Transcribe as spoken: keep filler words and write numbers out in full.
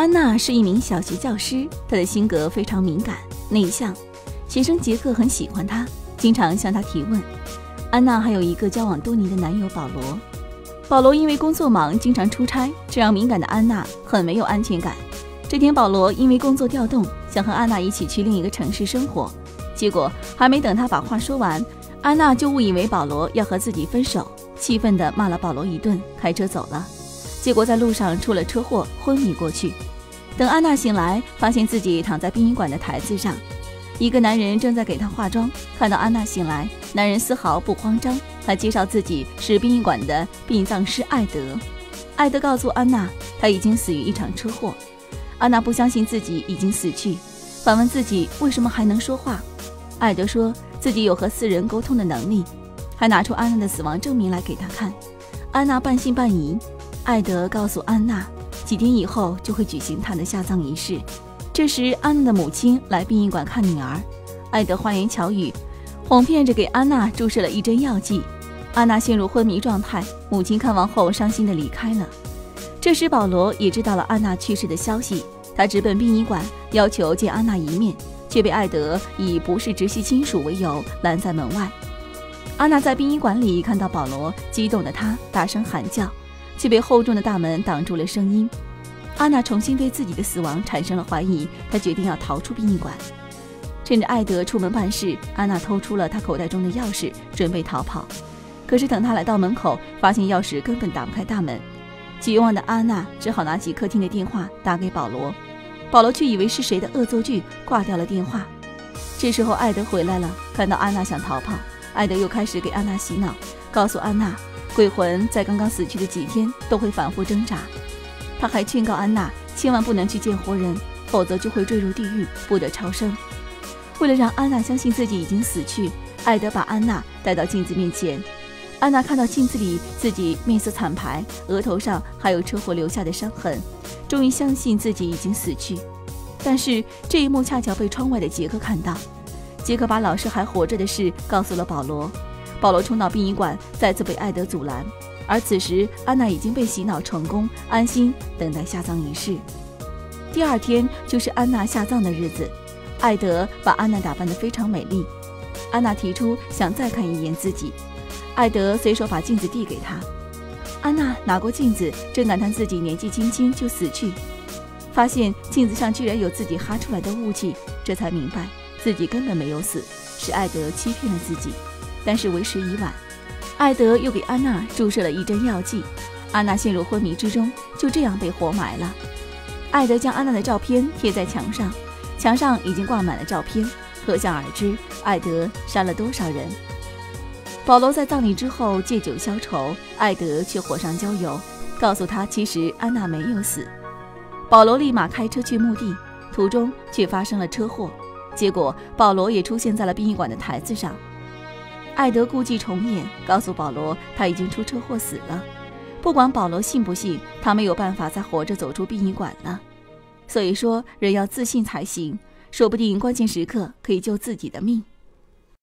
安娜是一名小学教师，她的性格非常敏感内向，学生杰克很喜欢她，经常向她提问。安娜还有一个交往多年的男友保罗。保罗因为工作忙，经常出差，这让敏感的安娜很没有安全感。这天，保罗因为工作调动，想和安娜一起去另一个城市生活，结果还没等他把话说完，安娜就误以为保罗要和自己分手，气愤地骂了保罗一顿，开车走了。结果在路上出了车祸，昏迷过去。等安娜醒来，发现自己躺在殡仪馆的台子上，一个男人正在给她化妆。看到安娜醒来，男人丝毫不慌张，还介绍自己是殡仪馆的殡葬师艾德。艾德告诉安娜，他已经死于一场车祸。安娜不相信自己已经死去，反问自己为什么还能说话。艾德说自己有和死人沟通的能力，还拿出安娜的死亡证明来给她看。安娜半信半疑。艾德告诉安娜，几天以后就会举行她的下葬仪式。这时，安娜的母亲来殡仪馆看女儿。艾德花言巧语，哄骗着给安娜注射了一针药剂。安娜陷入昏迷状态，母亲看完后伤心地离开了。这时，保罗也知道了安娜去世的消息，他直奔殡仪馆，要求见安娜一面，却被艾德以不是直系亲属为由拦在门外。安娜在殡仪馆里看到保罗，激动的她大声喊叫，却被厚重的大门挡住了声音。安娜重新对自己的死亡产生了怀疑，她决定要逃出殡仪馆。趁着艾德出门办事，安娜偷出了他口袋中的钥匙，准备逃跑。可是等她来到门口，发现钥匙根本打不开大门。绝望的安娜只好拿起客厅的电话打给保罗，保罗却以为是谁的恶作剧，挂掉了电话。这时候艾德回来了，看到安娜想逃跑，艾德又开始给安娜洗脑，告诉安娜鬼魂在刚刚死去的几天都会反复挣扎。他还劝告安娜千万不能去见活人，否则就会坠入地狱，不得超生。为了让安娜相信自己已经死去，艾德把安娜带到镜子面前。安娜看到镜子里自己面色惨白，额头上还有车祸留下的伤痕，终于相信自己已经死去。但是这一幕恰巧被窗外的杰克看到，杰克把老师还活着的事告诉了保罗。保罗冲到殡仪馆，再次被艾德阻拦。而此时安娜已经被洗脑成功，安心等待下葬仪式。第二天就是安娜下葬的日子，艾德把安娜打扮得非常美丽。安娜提出想再看一眼自己，艾德随手把镜子递给她。安娜拿过镜子，正感叹自己年纪轻轻就死去，发现镜子上居然有自己哈出来的雾气，这才明白自己根本没有死，是艾德欺骗了自己。但是为时已晚，艾德又给安娜注射了一针药剂，安娜陷入昏迷之中，就这样被活埋了。艾德将安娜的照片贴在墙上，墙上已经挂满了照片，可想而知艾德杀了多少人。保罗在葬礼之后借酒消愁，艾德却火上浇油，告诉他其实安娜没有死。保罗立马开车去墓地，途中却发生了车祸，结果保罗也出现在了殡仪馆的台子上。艾德故伎重演，告诉保罗他已经出车祸死了。不管保罗信不信，他没有办法再活着走出殡仪馆了。所以说人要自信才行，说不定关键时刻可以救自己的命。